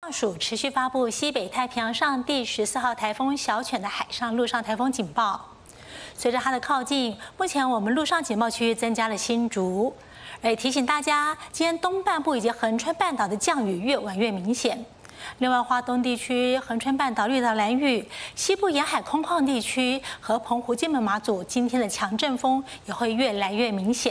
署持续发布西北太平洋上第14号台风小犬的海上、陆上台风警报。随着它的靠近，目前我们陆上警报区域增加了新竹，而提醒大家，今天东半部以及恒春半岛的降雨越晚越明显。另外，花东地区、恒春半岛、绿岛、兰屿、西部沿海空旷地区和澎湖、金门、马祖，今天的强阵风也会越来越明显。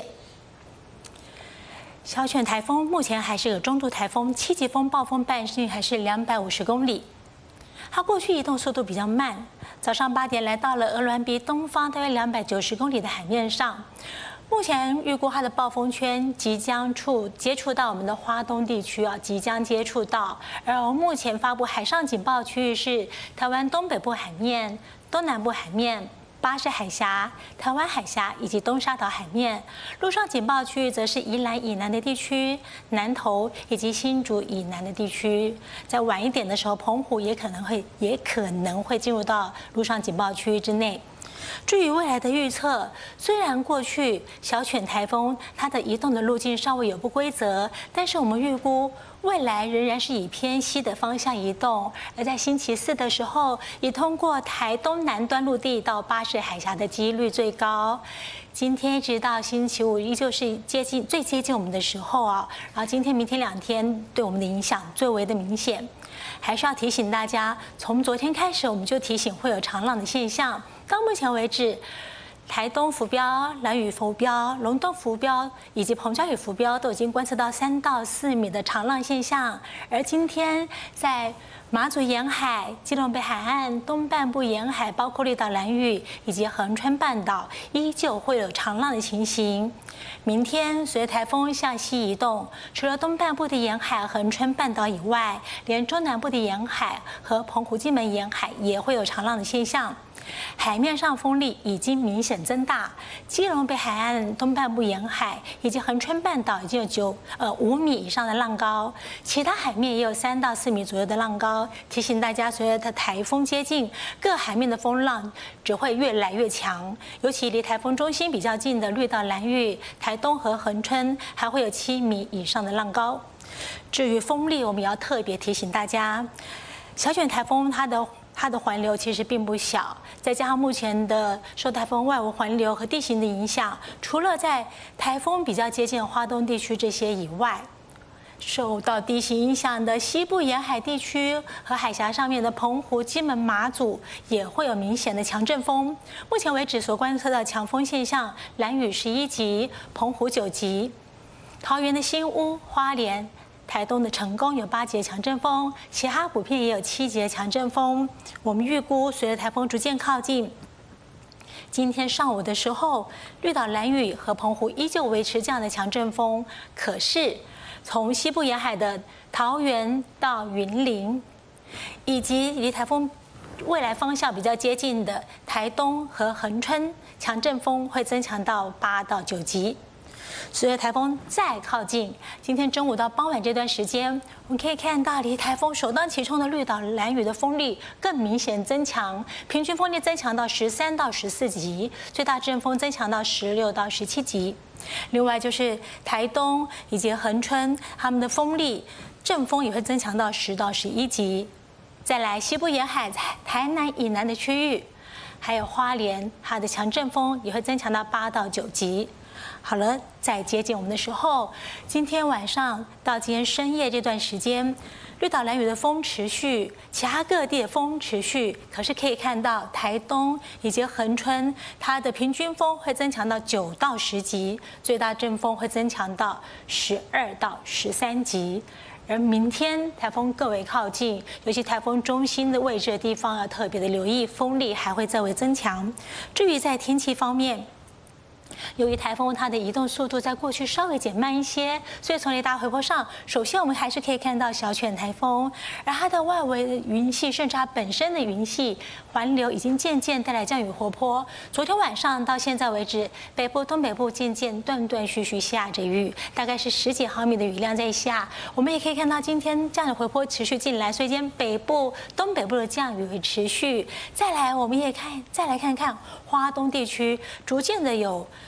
小犬台风目前还是个中度台风，7级风，暴风半径还是250公里。它过去移动速度比较慢，早上8点来到了鹅銮鼻东方大约290公里的海面上。目前预估它的暴风圈即将接触到我们的花东地区即将接触到。而目前发布海上警报区域是台湾东北部海面、东南部海面、巴士海峡、台湾海峡以及东沙岛海面。陆上警报区域则是宜兰以南的地区、南投以及新竹以南的地区。在晚一点的时候，澎湖也可能会进入到陆上警报区域之内。至于未来的预测，虽然过去小犬台风它的移动的路径稍微有不规则，但是我们预估未来仍然是以偏西的方向移动，而在星期4的时候，以通过台东南端陆地到巴士海峡的几率最高。今天一直到星期5，依旧是最接近我们的时候然后今天、明天2天对我们的影响最为的明显。还是要提醒大家，从昨天开始我们就提醒会有长浪的现象。到目前为止，台东浮标、兰屿浮标、龙东浮标以及澎礁屿浮标都已经观测到3到4米的长浪现象。而今天在马祖沿海、基隆北海岸、东半部沿海，包括绿岛、兰屿以及恒春半岛，依旧会有长浪的情形。明天随着台风向西移动，除了东半部的沿海、恒春半岛以外，连中南部的沿海和澎湖、金门沿海也会有长浪的现象。海面上风力已经明显增大，基隆北海岸东半部沿海以及恒春半岛已经有5米以上的浪高，其他海面也有3到4米左右的浪高。提醒大家，随着台风接近，各海面的风浪只会越来越强，尤其离台风中心比较近的绿岛、兰屿、台东和恒春，还会有7米以上的浪高。至于风力，我们也要特别提醒大家，小犬台风它的环流其实并不小，再加上目前的受台风外围环流和地形的影响，除了在台风比较接近花东地区这些以外，受到地形影响的西部沿海地区和海峡上面的澎湖、金门、马祖也会有明显的强阵风。目前为止所观测到强风现象，兰屿11级，澎湖9级，桃园的新屋、花莲、台东的成功有8级的强阵风，其他普遍也有7级的强阵风。我们预估随着台风逐渐靠近，今天上午的时候，绿岛、兰屿和澎湖依旧维持这样的强阵风。可是从西部沿海的桃园到云林，以及离台风未来方向比较接近的台东和恒春，强阵风会增强到8到9级。随着台风再靠近，今天中午到傍晚这段时间，我们可以看到离台风首当其冲的绿岛、兰屿的风力更明显增强，平均风力增强到13到14级，最大阵风增强到16到17级。另外就是台东以及恒春，他们的风力阵风也会增强到10到11级。再来西部沿海、台南以南的区域，还有花莲，它的强阵风也会增强到8到9级。好了，在接近我们的时候，今天晚上到今天深夜这段时间，绿岛、兰屿的风持续，其他各地的风持续，可是可以看到台东以及恒春，它的平均风会增强到9到10级，最大阵风会增强到12到13级。而明天台风更为靠近，尤其台风中心的位置的地方要特别的留意，风力还会再为增强。至于在天气方面，由于台风它的移动速度在过去稍微减慢一些，所以从雷达回波上，首先我们还是可以看到小犬台风，而它的外围的云系，甚至它本身的云系环流已经渐渐带来降雨活泼。昨天晚上到现在为止，北部、东北部渐渐断断续续下着雨，大概是10几毫米的雨量在下。我们也可以看到今天降雨回波持续进来，所以今天北部、东北部的降雨会持续。再来，我们也再来看看花东地区，逐渐的有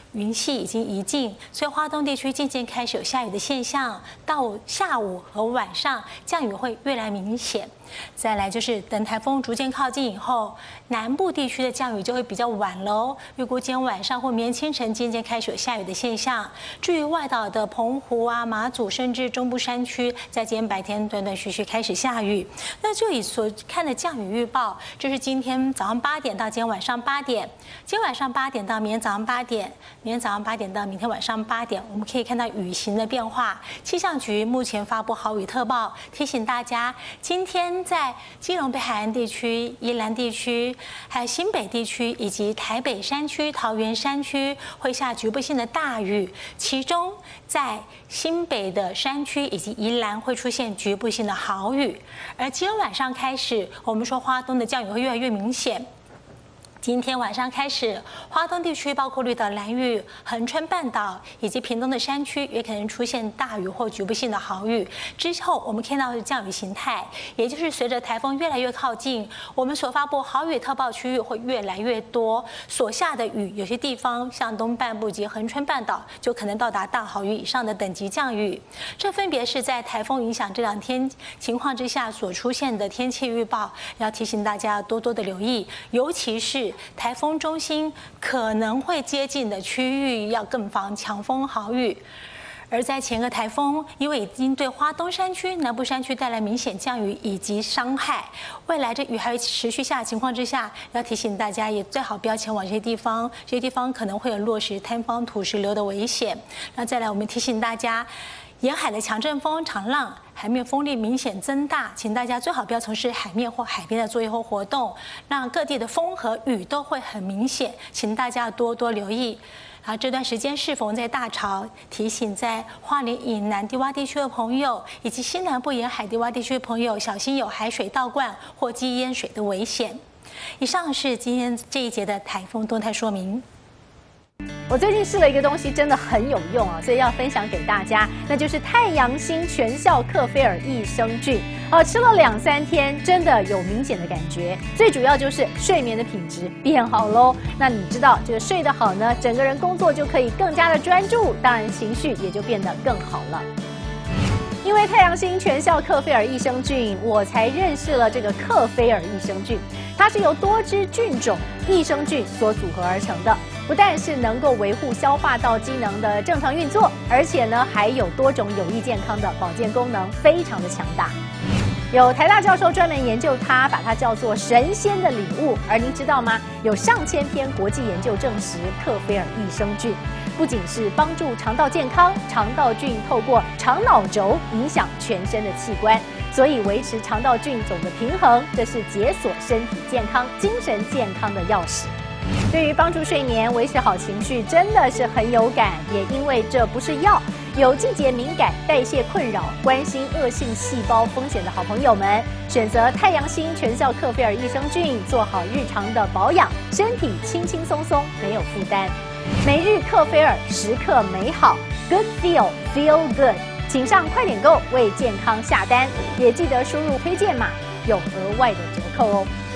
云系已经移近，所以花东地区渐渐开始有下雨的现象。到下午和晚上，降雨会越来明显。再来就是等台风逐渐靠近以后，南部地区的降雨就会比较晚喽。预估今天晚上或明天清晨渐渐开始有下雨的现象。至于外岛的澎湖啊、马祖，甚至中部山区，在今天白天断断续续开始下雨。那就以所看的降雨预报，这是今天早上8点到今天晚上8点，今天晚上8点到明天早上8点，明天早上8点到明天晚上8点，我们可以看到雨型的变化。气象局目前发布豪雨特报，提醒大家，今天在基隆北海岸地区、宜兰地区，还有新北地区以及台北山区、桃园山区会下局部性的大雨，其中在新北的山区以及宜兰会出现局部性的豪雨。而今天晚上开始，我们说花东的降雨会越来越明显。今天晚上开始，花东地区包括绿岛、兰屿、恒春半岛以及屏东的山区，也可能出现大雨或局部性的豪雨。之后，我们看到的降雨形态，也就是随着台风越来越靠近，我们所发布豪雨特报区域会越来越多，所下的雨有些地方像东半部及恒春半岛，就可能到达大豪雨以上的等级降雨。这分别是在台风影响这2天情况之下所出现的天气预报，要提醒大家多多的留意，尤其是台风中心可能会接近的区域，要更防强风豪雨。而在前个台风，因为已经对花东山区、南部山区带来明显降雨以及伤害，未来这雨还会持续下的情况之下，要提醒大家也最好不要前往这些地方，这些地方可能会有落石、坍方、土石流的危险。那再来，我们提醒大家，沿海的强阵风、长浪，海面风力明显增大，请大家最好不要从事海面或海边的作业或活动。那各地的风和雨都会很明显，请大家多多留意。这段时间适逢在大潮，提醒在花莲以南低洼地区的朋友，以及西南部沿海低洼地区的朋友，小心有海水倒灌或积淹水的危险。以上是今天这一节的台风动态说明。 我最近试了一个东西，真的很有用啊，所以要分享给大家，那就是太阳星全效克菲尔益生菌。吃了2、3天，真的有明显的感觉。最主要就是睡眠的品质变好喽。那你知道，这个睡得好呢，整个人工作就可以更加的专注，当然情绪也就变得更好了。因为太阳星全效克菲尔益生菌，我才认识了这个克菲尔益生菌。它是由多支菌种益生菌所组合而成的，不但是能够维护消化道机能的正常运作，而且呢还有多种有益健康的保健功能，非常的强大。有台大教授专门研究它，把它叫做神仙的礼物。而您知道吗？有上千篇国际研究证实，克菲尔益生菌不仅是帮助肠道健康，肠道菌透过肠脑轴影响全身的器官，所以维持肠道菌种的平衡，这是解锁身体健康、精神健康的钥匙。对于帮助睡眠、维持好情绪，真的是很有感。也因为这不是药，有季节敏感、代谢困扰、关心恶性细胞风险的好朋友们，选择太阳星全效克菲尔益生菌，做好日常的保养，身体轻轻松松，没有负担。每日克菲尔，时刻美好 ，Good Feel Feel Good， 请上快点购为健康下单，也记得输入推荐码，有额外的折扣哦。